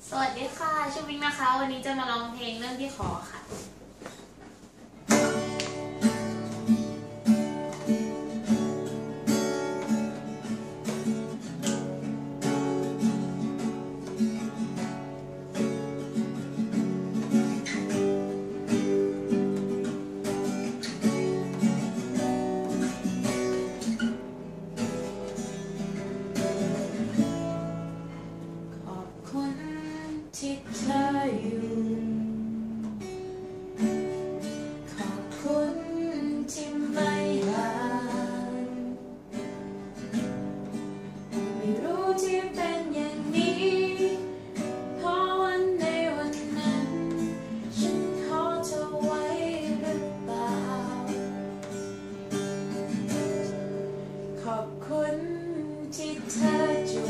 สวัสดีค่ะชื่อวิงนะคะวันนี้จะมาร้องเพลงเรื่องที่ขอค่ะที่เธออยู่ขอบคุณที่ไม่ห่างไม่รู้ที่เป็นอย่างนี้เพราะวันในวันนั้นฉันขอเธอไว้หรือเปล่าขอบคุณที่เธออยู่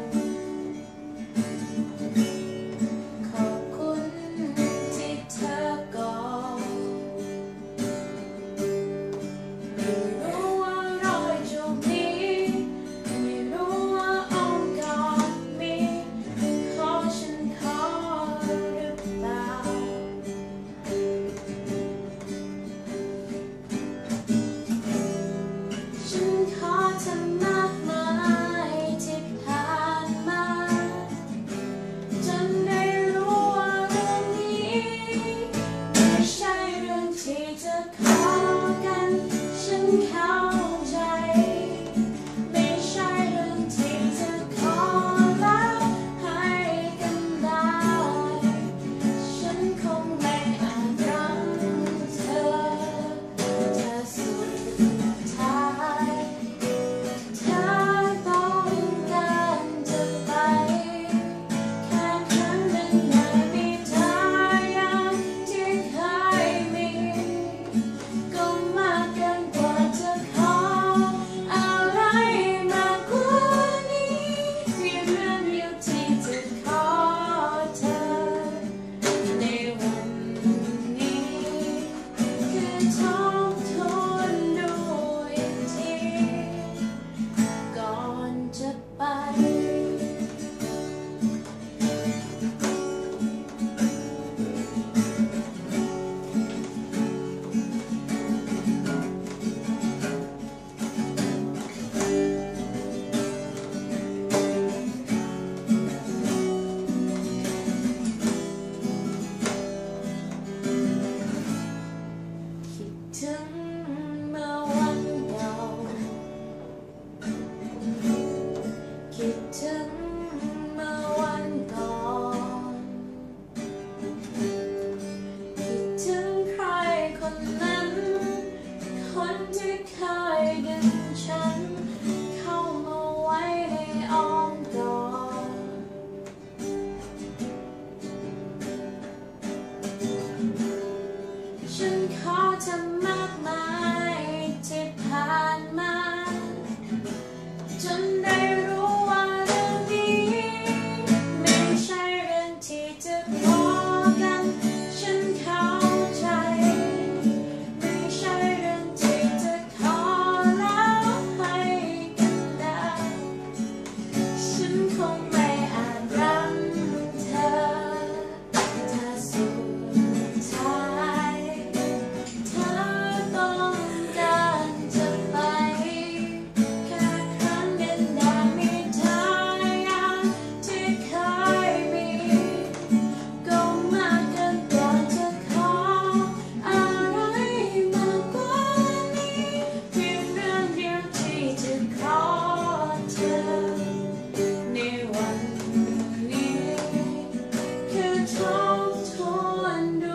ถึงเมื่อวันเก่าคิดถึงเมื่อวันก่อนคิดถึงใครคนนั้นคนที่เคยดึงฉันเข้ามาไว้ในอ้อมกอดฉันขอเธอมากมายที่ผ่านมาจนได้รู้ว่าเรื่องนี้ไม่ใช่เรื่องที่จะขอกันฉันเข้าใจไม่ใช่เรื่องที่จะขอแล้วให้กันได้ฉันคงไม่อาจรักเธอถ้าสุดท้าย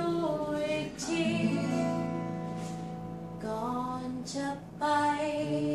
จะไป